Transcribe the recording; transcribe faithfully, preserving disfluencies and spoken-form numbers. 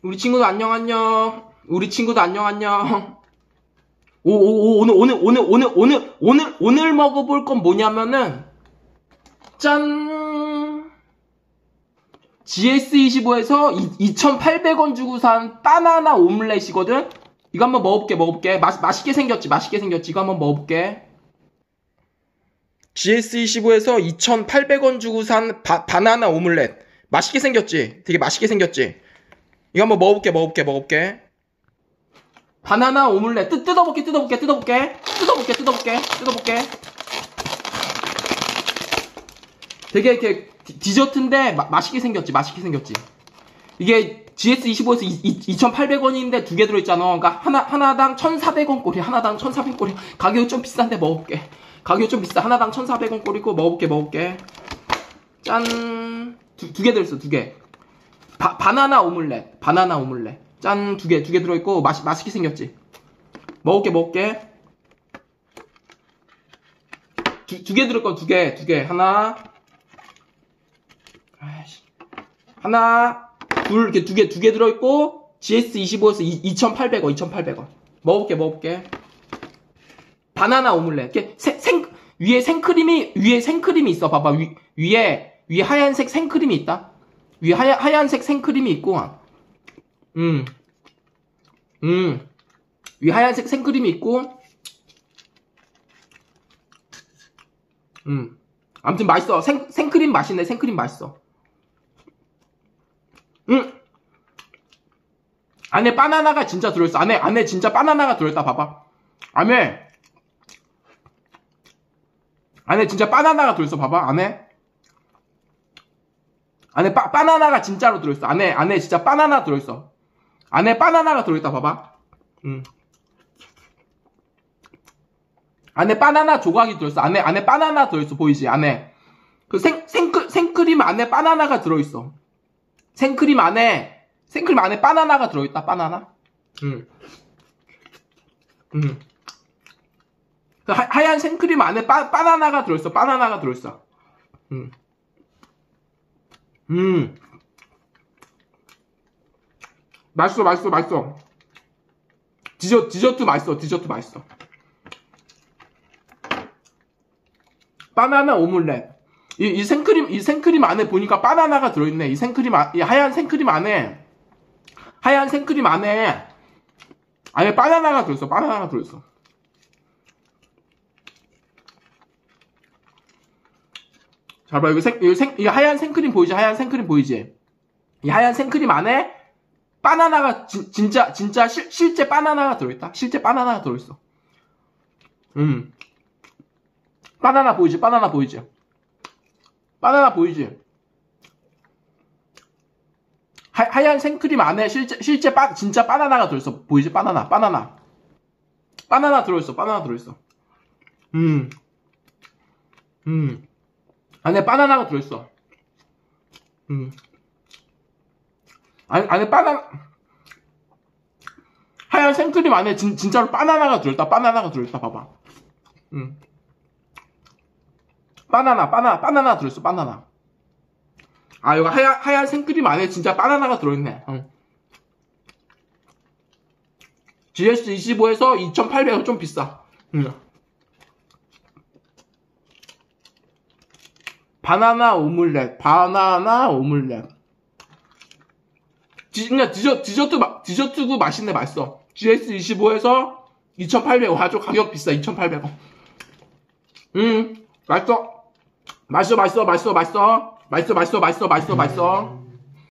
우리 친구도 안녕 안녕. 우리 친구도 안녕 안녕. 오, 오, 오, 오늘 오늘 오늘 오늘 오늘 오늘 오늘 먹어볼 건 뭐냐면은 짠. 지에스 이십오에서 이천팔백 원 주고 산 바나나 오믈렛이거든. 이거 한번 먹어볼게 먹어볼게. 맛 맛있게 생겼지 맛있게 생겼지. 이거 한번 먹어볼게. 지에스 이십오에서 이천팔백 원 주고 산 바, 바나나 오믈렛. 맛있게 생겼지? 되게 맛있게 생겼지? 이거 한번 먹어볼게, 먹어볼게, 먹어볼게. 바나나 오믈렛. 뜯, 뜯어볼게, 뜯어볼게, 뜯어볼게. 뜯어볼게, 뜯어볼게, 뜯어볼게. 되게 이렇게 디, 디저트인데 마, 맛있게 생겼지, 맛있게 생겼지? 이게 지에스 이십오에서 이천팔백 원인데 두 개 들어있잖아. 그러니까 하나, 하나당 천사백 원 꼴이, 하나당 천사백 꼴이. 가격이 좀 비싼데 먹어볼게. 가격이 좀 비싸. 하나당 천사백 원 꼴이고 먹어볼게, 먹어볼게. 짠. 두, 두 개 들어있어, 두 개. 바, 바나나 오믈렛. 바나나 오믈렛. 짠, 두 개, 두 개 들어있고, 맛, 맛있게 생겼지? 먹을게, 먹을게. 두, 두 개 들어있고, 두 개, 두 개. 하나. 아이씨. 하나. 둘, 이렇게 두 개, 두 개 들어있고, 지에스 이십오에서 이천팔백 원, 이천팔백 원. 먹을게, 먹을게. 바나나 오믈렛. 이렇게 생, 생, 위에 생크림이, 위에 생크림이 있어. 봐봐. 위, 위에, 위에 하얀색 생크림이 있다. 위에 하얀, 하얀색 생크림이 있고, 음, 음, 위에 하얀색 생크림이 있고, 음, 아무튼 맛있어. 생, 생크림 맛있네. 생크림 맛있어. 음, 안에 바나나가 진짜 들어있어. 안에, 안에 진짜 바나나가 들어있다. 봐봐. 안에, 안에 진짜 바나나가 들어있어. 봐봐. 안에. 안에 바, 바나나가 진짜로 들어있어. 안에, 안에 진짜 바나나 들어있어. 안에 바나나가 들어있다, 봐봐. 음. 안에 바나나 조각이 들어있어. 안에, 안에 바나나 들어있어. 보이지? 안에. 그 생, 생크, 생크림 안에 바나나가 들어있어. 생크림 안에, 생크림 안에 바나나가 들어있다, 바나나. 음. 음. 그 하, 하얀 생크림 안에 바, 바나나가 들어있어. 바나나가 들어있어. 음. 음. 맛있어, 맛있어, 맛있어. 디저, 디저트 맛있어, 디저트 맛있어. 바나나 오믈렛. 이, 이 생크림, 이 생크림 안에 보니까 바나나가 들어있네. 이 생크림, 아, 이 하얀 생크림 안에, 하얀 생크림 안에, 안에 바나나가 들어있어, 바나나가 들어있어. 잘 봐, 이거 생, 이거 생, 이 하얀 생크림 보이지? 하얀 생크림 보이지? 이 하얀 생크림 안에 바나나가, 지, 진짜, 진짜 실, 실제 바나나가 들어있다? 실제 바나나가 들어있어. 음. 바나나 보이지? 바나나 보이지? 바나나 보이지? 하, 하얀 생크림 안에 실제, 실제 바, 진짜 바나나가 들어있어. 보이지? 바나나, 바나나. 바나나 들어있어, 바나나 들어있어. 음. 음. 안에 바나나가 들어있어. 음. 안에, 안에 바나나, 하얀 생크림 안에 진, 진짜로 바나나가 들어있다. 바나나가 들어있다. 봐봐. 음. 바나나, 바나나, 바나나 들어있어. 바나나. 아, 이거 하얀, 하얀 생크림 안에 진짜 바나나가 들어있네. 응. 지에스 이십오에서 이천팔백 원 좀 비싸. 응. 바나나 오믈렛, 바나나 오믈렛. 디, 그냥 디저, 디저트, 디저트고 맛있네, 맛있어. 지에스 이십오에서 이천팔백 원. 아주 가격 비싸, 이천팔백 원. 음, 맛있어. 맛있어, 맛있어, 맛있어, 맛있어. 맛있어, 맛있어, 맛있어, 맛있어, 맛있어.